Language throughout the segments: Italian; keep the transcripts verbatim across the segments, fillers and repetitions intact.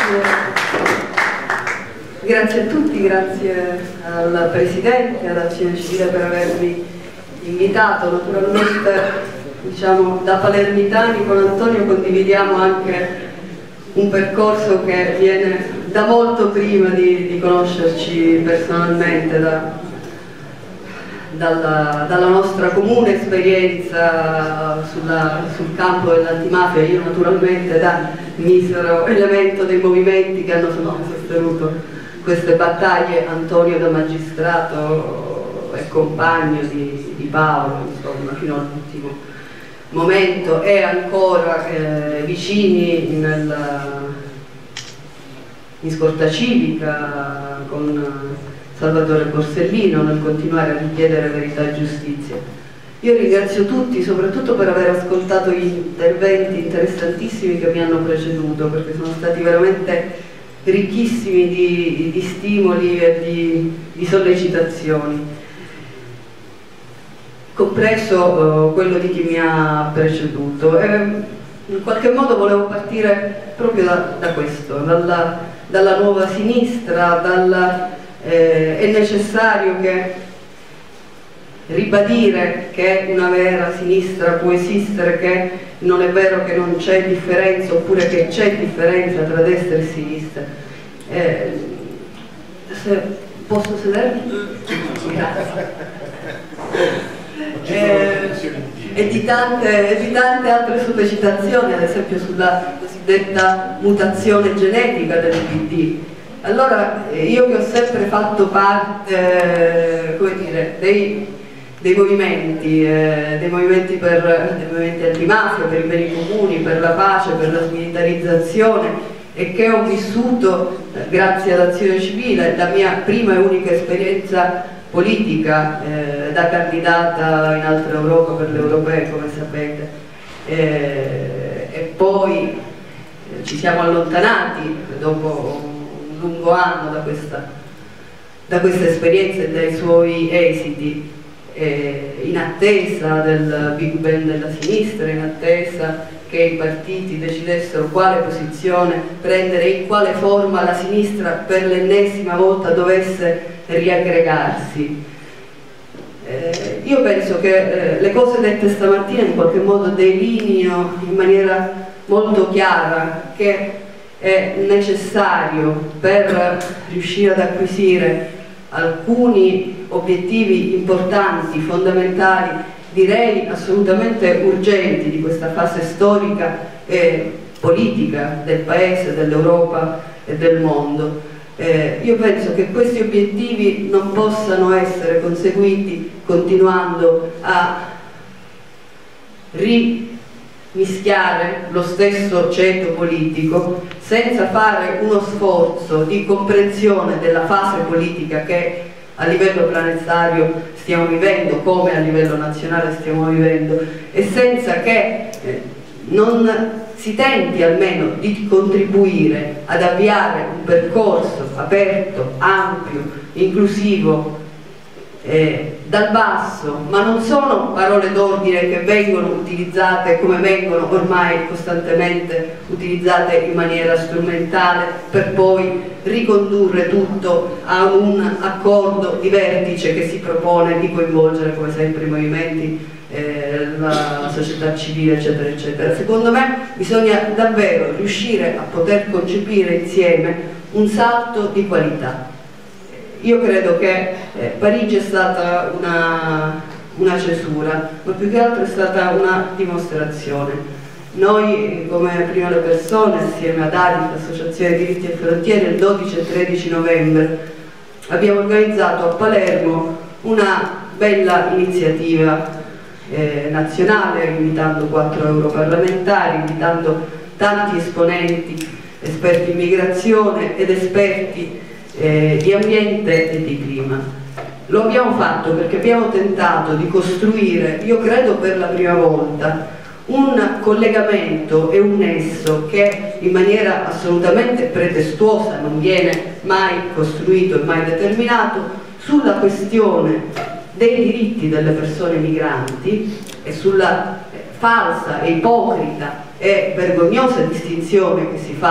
Grazie a tutti, grazie al Presidente, all'Azione Civile per avermi invitato. Naturalmente, diciamo, da palermitani con Antonio condividiamo anche un percorso che viene da molto prima di, di conoscerci personalmente, da, dalla, dalla nostra comune esperienza sulla, sul campo dell'antimafia. Io naturalmente da misero elemento dei movimenti che hanno sostenuto queste battaglie, Antonio da magistrato e compagno di, di Paolo, insomma, fino all'ultimo momento, e ancora eh, vicini nel, in scorta civica con Salvatore Borsellino nel continuare a richiedere verità e giustizia. Io ringrazio tutti soprattutto per aver ascoltato gli interventi interessantissimi che mi hanno preceduto, perché sono stati veramente ricchissimi di, di stimoli e di, di sollecitazioni, compreso uh, quello di chi mi ha preceduto. E in qualche modo volevo partire proprio da, da questo, dalla, dalla nuova sinistra, dalla, eh, è necessario che ribadire che una vera sinistra può esistere, che non è vero che non c'è differenza, oppure che c'è differenza tra destra e sinistra. Eh, se posso sedermi? Grazie. Eh, e, di tante, e di tante altre sollecitazioni, ad esempio sulla cosiddetta mutazione genetica del P D. Allora, io che ho sempre fatto parte, eh, come dire, dei dei movimenti, eh, dei movimenti per dei movimenti antimafia, per i beni comuni, per la pace, per la smilitarizzazione, e che ho vissuto, eh, grazie all'Azione Civile, la mia prima e unica esperienza politica eh, da candidata in Altra Europa per le europee, come sapete, eh, e poi eh, ci siamo allontanati dopo un lungo anno da questa, da questa esperienza e dai suoi esiti, in attesa del Big Bang della sinistra, in attesa che i partiti decidessero quale posizione prendere e in quale forma la sinistra per l'ennesima volta dovesse riaggregarsi. Eh, io penso che eh, le cose dette stamattina in qualche modo delineino in maniera molto chiara che è necessario, per riuscire ad acquisire alcuni obiettivi importanti, fondamentali, direi assolutamente urgenti di questa fase storica e politica del Paese, dell'Europa e del mondo. Eh, io penso che questi obiettivi non possano essere conseguiti continuando a rimischiare lo stesso ceto politico, senza fare uno sforzo di comprensione della fase politica che a livello planetario stiamo vivendo, come a livello nazionale stiamo vivendo, e senza che eh, non si tenti almeno di contribuire ad avviare un percorso aperto, ampio, inclusivo, eh, dal basso. Ma non sono parole d'ordine che vengono utilizzate come vengono ormai costantemente utilizzate in maniera strumentale, per poi ricondurre tutto a un accordo di vertice che si propone di coinvolgere come sempre i movimenti, eh, la società civile, eccetera eccetera. Secondo me bisogna davvero riuscire a poter concepire insieme un salto di qualità. Io credo che eh, Parigi è stata una, una cesura, ma più che altro è stata una dimostrazione. Noi come Prima le Persone, assieme ad A D I F, Associazione Diritti e Frontiere, il dodici e tredici novembre abbiamo organizzato a Palermo una bella iniziativa eh, nazionale, invitando quattro europarlamentari, invitando tanti esponenti, esperti in migrazione ed esperti Eh, di ambiente e di clima. Lo abbiamo fatto perché abbiamo tentato di costruire, io credo per la prima volta, un collegamento e un nesso che in maniera assolutamente pretestuosa non viene mai costruito e mai determinato, sulla questione dei diritti delle persone migranti e sulla falsa e ipocrita e vergognosa distinzione che si fa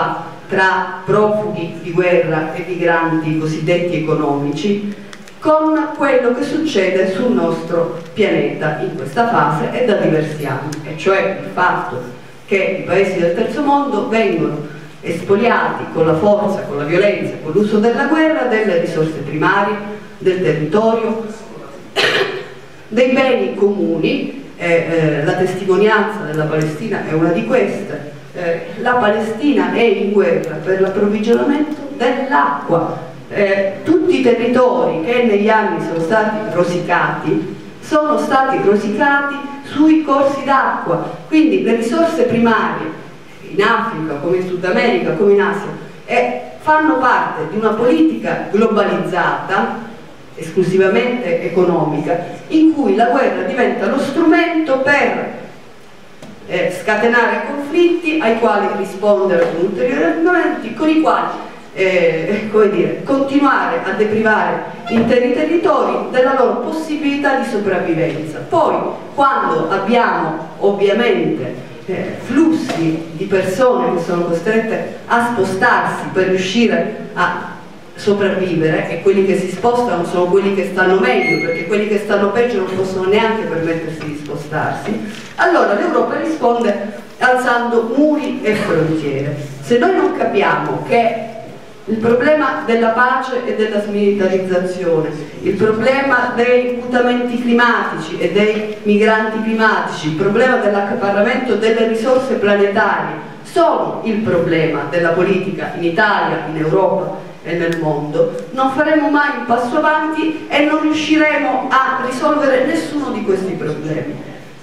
tra profughi di guerra e migranti cosiddetti economici con quello che succede sul nostro pianeta in questa fase e da diversi anni, e cioè il fatto che i paesi del terzo mondo vengono espoliati con la forza, con la violenza, con l'uso della guerra delle risorse primarie, del territorio, dei beni comuni. Eh, eh, la testimonianza della Palestina è una di queste. Eh, la Palestina è in guerra per l'approvvigionamento dell'acqua. Eh, tutti i territori che negli anni sono stati rosicati sono stati rosicati sui corsi d'acqua, quindi le risorse primarie in Africa, come in Sud America, come in Asia, eh, fanno parte di una politica globalizzata, esclusivamente economica, in cui la guerra diventa lo strumento per eh, scatenare conflitti ai quali rispondere con ulteriori argomenti, con i quali eh, come dire, continuare a deprivare interi territori della loro possibilità di sopravvivenza. Poi, quando abbiamo ovviamente eh, flussi di persone che sono costrette a spostarsi per riuscire a sopravvivere, e quelli che si spostano sono quelli che stanno meglio, perché quelli che stanno peggio non possono neanche permettersi di spostarsi, allora l'Europa risponde alzando muri e frontiere. Se noi non capiamo che il problema della pace e della smilitarizzazione, il problema dei mutamenti climatici e dei migranti climatici, il problema dell'accaparramento delle risorse planetarie sono il problema della politica in Italia, in Europa e nel mondo, non faremo mai un passo avanti e non riusciremo a risolvere nessuno di questi problemi.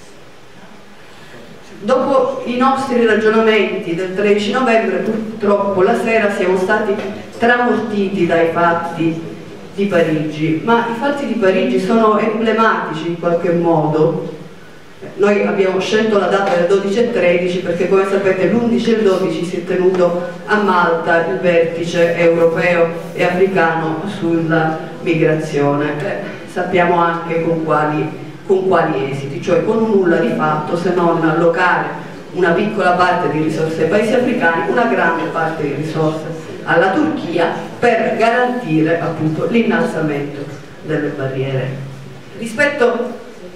Dopo i nostri ragionamenti del tredici novembre, purtroppo la sera siamo stati tramortiti dai fatti di Parigi, ma i fatti di Parigi sono emblematici in qualche modo. Noi abbiamo scelto la data del dodici e tredici perché, come sapete, l'undici e il dodici si è tenuto a Malta il vertice europeo e africano sulla migrazione. Eh, sappiamo anche con quali con quali esiti, cioè con un nulla di fatto se non allocare una piccola parte di risorse ai paesi africani, una grande parte di risorse alla Turchia per garantire appunto l'innalzamento delle barriere. Rispetto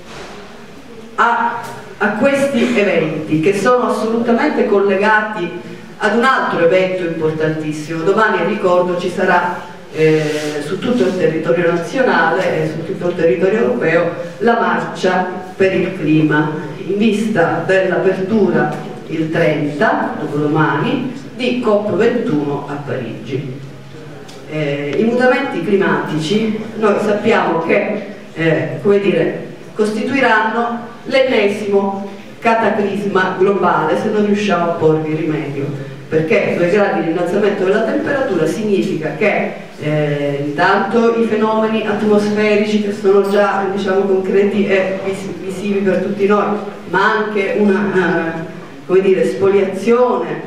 a, a questi eventi, che sono assolutamente collegati ad un altro evento importantissimo, domani ricordo ci sarà Eh, su tutto il territorio nazionale e su tutto il territorio europeo la marcia per il clima, in vista dell'apertura il trenta, dopodomani, di COP ventuno a Parigi. Eh, I mutamenti climatici noi sappiamo che eh, come dire, costituiranno l'ennesimo cataclisma globale se non riusciamo a porvi rimedio, perché due gradi di innalzamento della temperatura significa che eh, intanto i fenomeni atmosferici, che sono già diciamo concreti e vis visivi per tutti noi, ma anche una uh, come dire, spoliazione,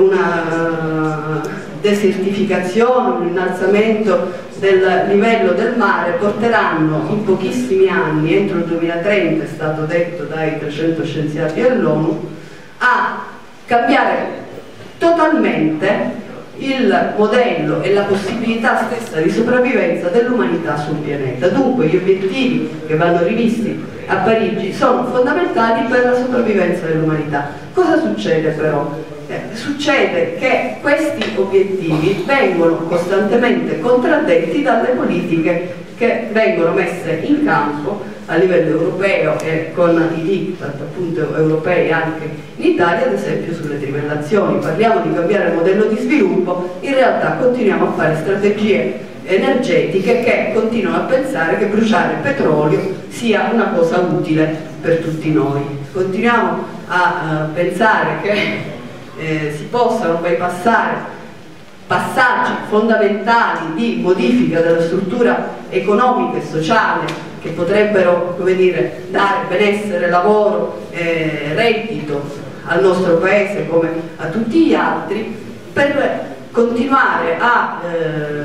una uh, desertificazione, un innalzamento del livello del mare, porteranno in pochissimi anni, entro il duemilatrenta è stato detto dai trecento scienziati dell'ONU, a cambiare totalmente il modello e la possibilità stessa di sopravvivenza dell'umanità sul pianeta. Dunque gli obiettivi che vanno rivisti a Parigi sono fondamentali per la sopravvivenza dell'umanità. Cosa succede però? Eh, succede che questi obiettivi vengono costantemente contraddetti dalle politiche che vengono messe in campo a livello europeo e con i diktat appunto europei anche in Italia, ad esempio sulle trivellazioni. Parliamo di cambiare il modello di sviluppo, in realtà continuiamo a fare strategie energetiche che continuano a pensare che bruciare petrolio sia una cosa utile per tutti noi. Continuiamo a uh, pensare che eh, si possano bypassare passaggi fondamentali di modifica della struttura economica e sociale che potrebbero, come dire, dare benessere, lavoro, eh, reddito al nostro paese come a tutti gli altri, per continuare a eh,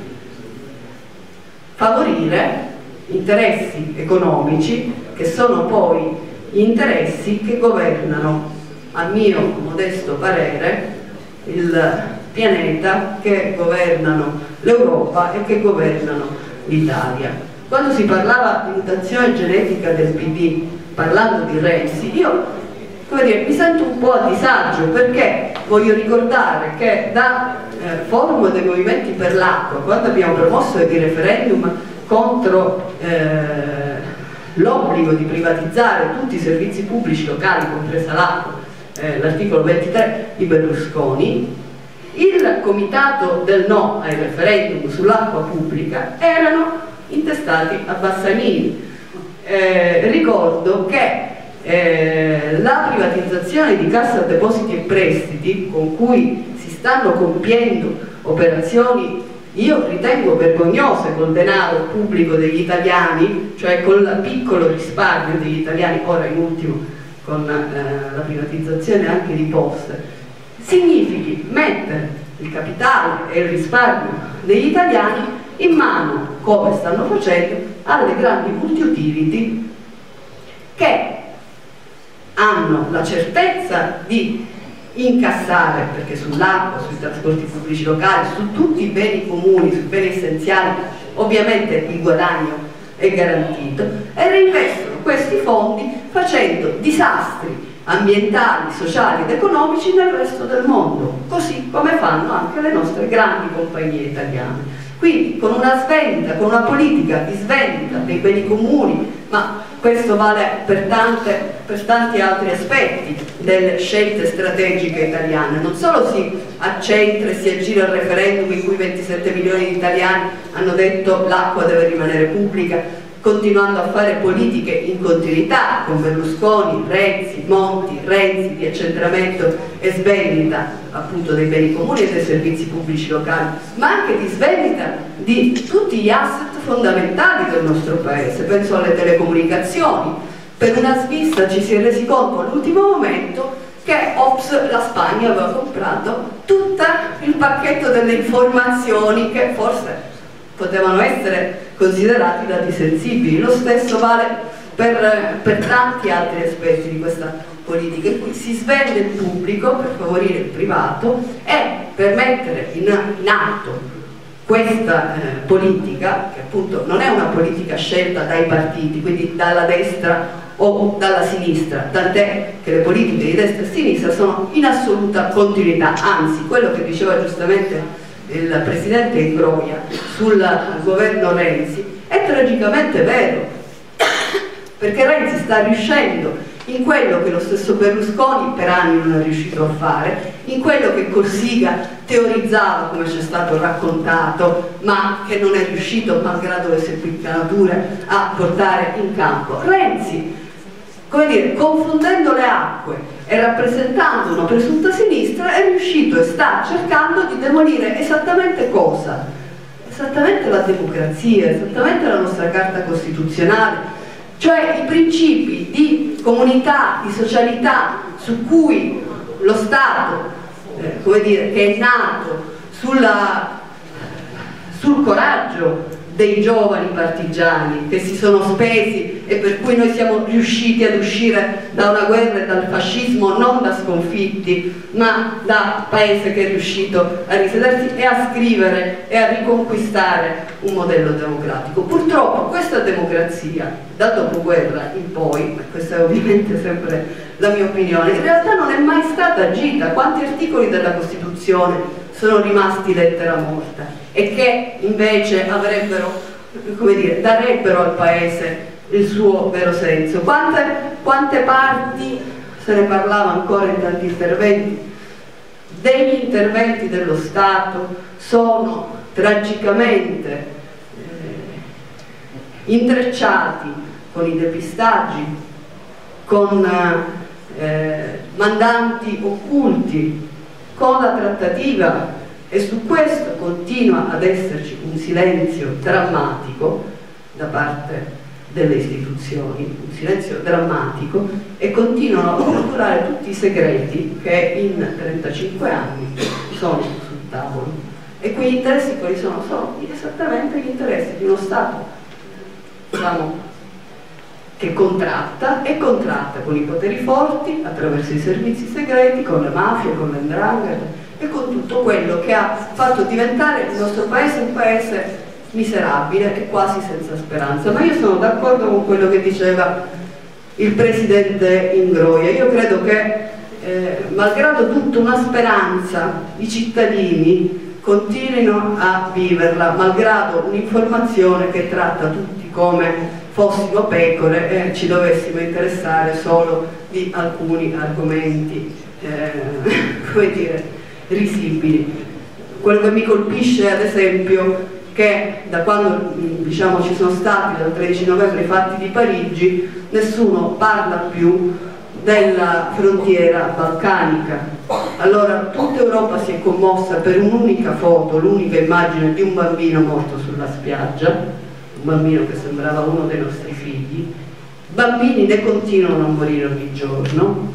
favorire interessi economici che sono poi gli interessi che governano, a mio modesto parere, il pianeta, che governano l'Europa e che governano l'Italia. Quando si parlava di mutazione genetica del P D, parlando di Renzi, io, come dire, mi sento un po' a disagio, perché voglio ricordare che da eh, Forum dei Movimenti per l'Acqua, quando abbiamo promosso il referendum contro eh, l'obbligo di privatizzare tutti i servizi pubblici locali, compresa l'acqua, eh, l'articolo ventitré di Berlusconi, il comitato del no ai referendum sull'acqua pubblica erano intestati a Bassanini. Eh, ricordo che eh, la privatizzazione di Cassa Depositi e Prestiti, con cui si stanno compiendo operazioni io ritengo vergognose col denaro pubblico degli italiani, cioè col piccolo risparmio degli italiani, ora in ultimo con eh, la privatizzazione anche di Poste, significhi mettere il capitale e il risparmio degli italiani in mano, come stanno facendo, alle grandi multi-utility che hanno la certezza di incassare, perché sull'acqua, sui trasporti pubblici locali, su tutti i beni comuni, sui beni essenziali, ovviamente il guadagno è garantito, e reinvestono questi fondi facendo disastri ambientali, sociali ed economici nel resto del mondo, così come fanno anche le nostre grandi compagnie italiane. Quindi con una svendita, con una politica di svendita dei beni comuni, ma questo vale per, tante, per tanti altri aspetti delle scelte strategiche italiane. Non solo si accentra e si aggira il referendum in cui ventisette milioni di italiani hanno detto l'acqua deve rimanere pubblica, continuando a fare politiche in continuità con Berlusconi, Renzi, Monti, Renzi di accentramento e svendita appunto dei beni comuni e dei servizi pubblici locali, ma anche di svendita di tutti gli asset fondamentali del nostro paese. Penso alle telecomunicazioni. Per una svista ci si è resi conto all'ultimo momento che ops, la Spagna aveva comprato tutto il pacchetto delle informazioni che forse potevano essere considerati dati sensibili. Lo stesso vale per, per tanti altri aspetti di questa politica, in cui si svende il pubblico per favorire il privato e per mettere in, in atto questa eh, politica, che appunto non è una politica scelta dai partiti, quindi dalla destra o dalla sinistra, tant'è che le politiche di destra e sinistra sono in assoluta continuità, anzi quello che diceva giustamente il presidente Ingroia sul governo Renzi è tragicamente vero, perché Renzi sta riuscendo in quello che lo stesso Berlusconi per anni non è riuscito a fare, in quello che Cossiga teorizzava, come ci è stato raccontato, ma che non è riuscito, malgrado le sepolture, a portare in campo. Renzi, come dire, confondendo le acque e rappresentando una presunta sinistra, è riuscito e sta cercando di demolire esattamente cosa? Esattamente la democrazia, esattamente la nostra Carta Costituzionale, cioè i principi di comunità, di socialità su cui lo Stato, eh, come dire, che è nato sulla, sul coraggio dei giovani partigiani che si sono spesi e per cui noi siamo riusciti ad uscire da una guerra e dal fascismo non da sconfitti, ma da paese che è riuscito a risedersi e a scrivere e a riconquistare un modello democratico. Purtroppo questa democrazia dal dopoguerra in poi, questa è ovviamente sempre la mia opinione, in realtà non è mai stata agita. Quanti articoli della Costituzione sono rimasti lettera morta e che invece avrebbero, come dire, darebbero al paese il suo vero senso? Quante, quante parti, se ne parlava ancora in tanti interventi, degli interventi dello Stato sono tragicamente eh, intrecciati con i depistaggi, con eh, mandanti occulti, con la trattativa, e su questo continua ad esserci un silenzio drammatico da parte delle istituzioni, un silenzio drammatico, e continuano a catturare tutti i segreti che in trentacinque anni sono sul tavolo. E quegli interessi quali sono? Sono esattamente gli interessi di uno Stato, diciamo, che contratta e contratta con i poteri forti attraverso i servizi segreti, con le mafie, con le 'ndrangheta e con tutto quello che ha fatto diventare il nostro paese un paese miserabile e quasi senza speranza. Ma io sono d'accordo con quello che diceva il presidente Ingroia. Io credo che eh, malgrado tutto una speranza i cittadini continuino a viverla, malgrado un'informazione che tratta tutti come fossimo pecore e ci dovessimo interessare solo di alcuni argomenti eh, come dire, risibili. Quello che mi colpisce ad esempio che da quando diciamo, ci sono stati dal tredici novembre i fatti di Parigi nessuno parla più della frontiera balcanica. Allora tutta Europa si è commossa per un'unica foto, l'unica immagine di un bambino morto sulla spiaggia, un bambino che sembrava uno dei nostri figli. Bambini ne continuano a morire ogni giorno,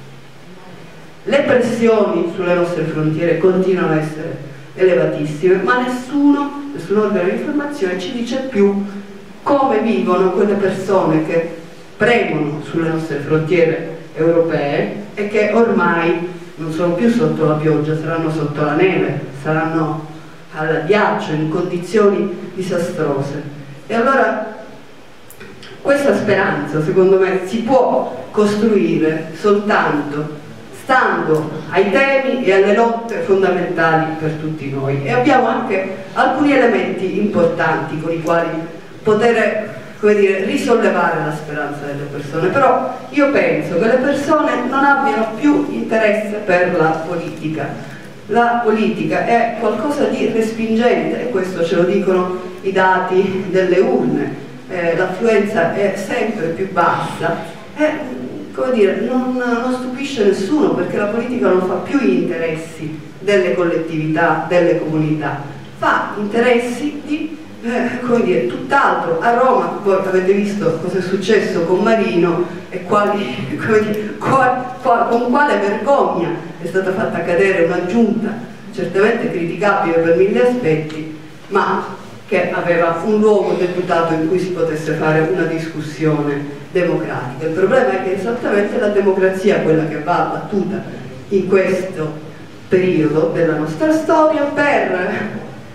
le pressioni sulle nostre frontiere continuano a essere elevatissime, ma nessuno, nessun organo di informazione ci dice più come vivono quelle persone che premono sulle nostre frontiere europee e che ormai non sono più sotto la pioggia, saranno sotto la neve, saranno al ghiaccio, in condizioni disastrose. E allora questa speranza, secondo me, si può costruire soltanto stando ai temi e alle lotte fondamentali per tutti noi. E abbiamo anche alcuni elementi importanti con i quali poter, come dire, risollevare la speranza delle persone. Però io penso che le persone non abbiano più interesse per la politica. La politica è qualcosa di respingente e questo ce lo dicono i dati delle urne. Eh, l'affluenza è sempre più bassa e, come dire, non, non stupisce nessuno perché la politica non fa più gli interessi delle collettività, delle comunità, fa interessi di eh, come dire, tutt'altro. A Roma voi avete visto cosa è successo con Marino e quali, come dire, qual, qual, con quale vergogna è stata fatta cadere una giunta certamente criticabile per mille aspetti, ma che aveva un luogo deputato in cui si potesse fare una discussione democratica. Il problema è che esattamente la democrazia, quella che va battuta in questo periodo della nostra storia, per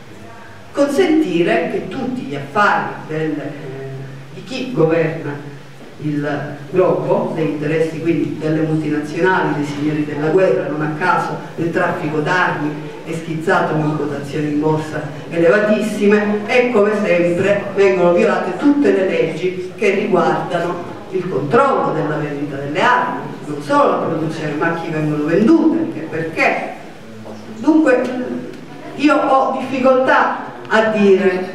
consentire che tutti gli affari del, eh, di chi governa il globo, degli interessi quindi delle multinazionali, dei signori della guerra, non a caso il traffico d'armi è schizzato con quotazioni in borsa elevatissime e come sempre vengono violate tutte le leggi che riguardano il controllo della vendita delle armi, non solo la produzione ma a chi vengono vendute, perché dunque io ho difficoltà a dire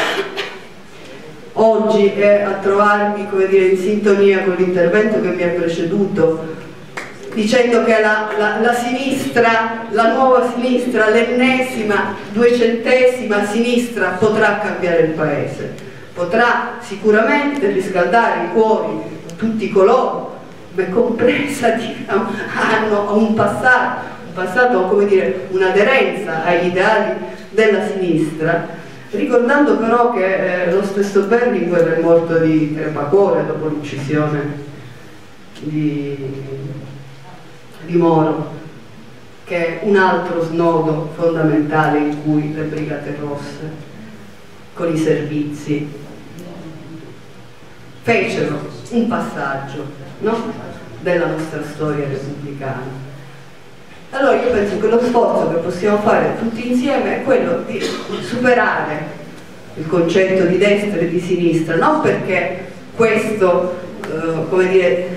oggi e a trovarmi, come dire, in sintonia con l'intervento che mi ha preceduto, dicendo che la, la, la sinistra, la nuova sinistra, l'ennesima, duecentesima sinistra potrà cambiare il paese, potrà sicuramente riscaldare i cuori di tutti coloro, me compresa, diciamo, hanno un passato, un passato, come dire, un'aderenza agli ideali della sinistra, ricordando però che eh, lo stesso Berlinguer è morto di crepacuore dopo l'uccisione di, di Moro, che è un altro snodo fondamentale in cui le Brigate Rosse con i servizi fecero un passaggio, no? della nostra storia repubblicana. Allora io penso che lo sforzo che possiamo fare tutti insieme è quello di superare il concetto di destra e di sinistra, non perché questo, eh, come dire,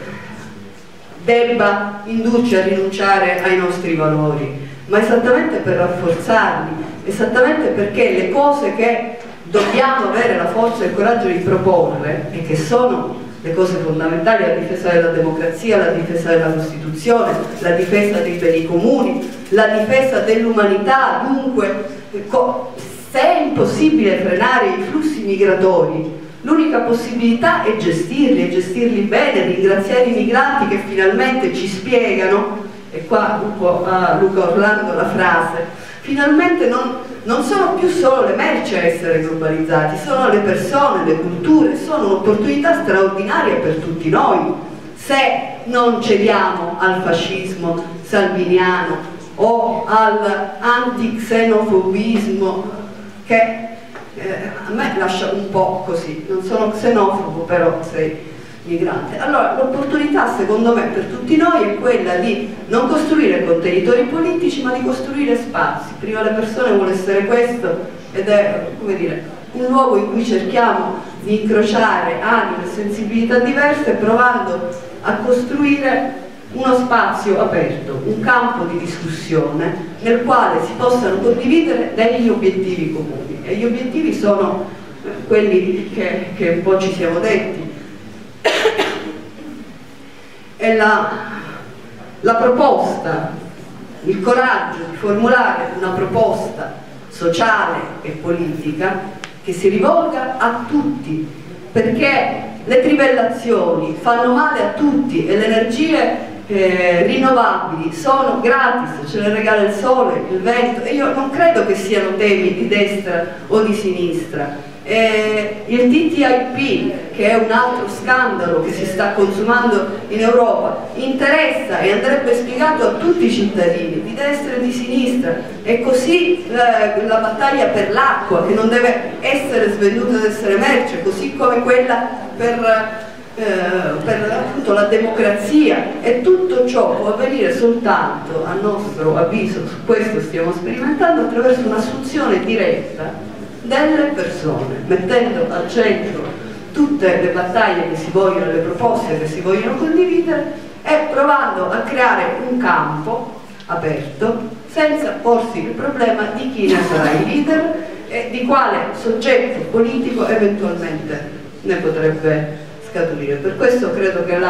debba indurci a rinunciare ai nostri valori, ma esattamente per rafforzarli, esattamente perché le cose che dobbiamo avere la forza e il coraggio di proporre e che sono le cose fondamentali, la difesa della democrazia, la difesa della Costituzione, la difesa dei beni comuni, la difesa dell'umanità, dunque se è impossibile frenare i flussi migratori, l'unica possibilità è gestirli, e gestirli bene, ringraziare i migranti che finalmente ci spiegano, e qua un po' a Luca Orlando la frase, finalmente non, non sono più solo le merci a essere globalizzati, sono le persone, le culture, sono un'opportunità straordinaria per tutti noi, se non cediamo al fascismo salviniano o all'antixenofobismo che eh, a me lascia un po' così. Non sono xenofobo, però sei migrante. Allora l'opportunità secondo me per tutti noi è quella di non costruire contenitori politici, ma di costruire spazi. Prima le persone vuole essere questo, ed è, come dire, un luogo in cui cerchiamo di incrociare anime e sensibilità diverse, provando a costruire uno spazio aperto, un campo di discussione nel quale si possano condividere degli obiettivi comuni. E gli obiettivi sono quelli che, che un po' ci siamo detti. È la, la proposta, il coraggio di formulare una proposta sociale e politica che si rivolga a tutti, perché le trivellazioni fanno male a tutti e le energie eh, rinnovabili sono gratis, ce le regala il sole, il vento, e io non credo che siano temi di destra o di sinistra. Eh, il T T I P, che è un altro scandalo che si sta consumando in Europa, interessa e andrebbe spiegato a tutti i cittadini di destra e di sinistra, e così eh, la battaglia per l'acqua, che non deve essere svenduta ad essere merce, così come quella per, eh, per appunto la democrazia, e tutto ciò può avvenire soltanto, a nostro avviso, su questo stiamo sperimentando, attraverso un'assunzione diretta delle persone, mettendo al centro tutte le battaglie che si vogliono, le proposte che si vogliono condividere, e provando a creare un campo aperto senza porsi il problema di chi ne sarà il leader e di quale soggetto politico eventualmente ne potrebbe scaturire. Per questo credo che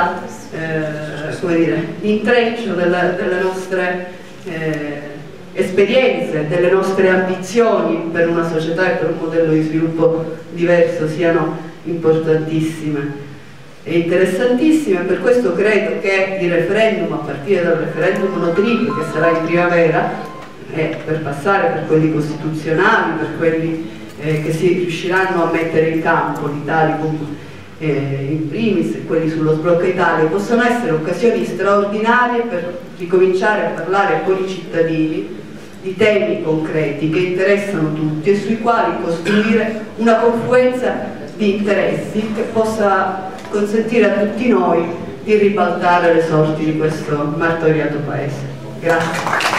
l'intreccio eh, delle, delle nostre eh, esperienze, delle nostre ambizioni per una società e per un modello di sviluppo diverso siano importantissime e interessantissime. Per questo credo che il referendum, a partire dal referendum no trip che sarà in primavera, e per passare per quelli costituzionali, per quelli eh, che si riusciranno a mettere in campo, l'Italicum eh, in primis, e quelli sullo sblocca Italia, possono essere occasioni straordinarie per ricominciare a parlare con i cittadini di temi concreti che interessano tutti e sui quali costruire una confluenza di interessi che possa consentire a tutti noi di ribaltare le sorti di questo martoriato paese. Grazie.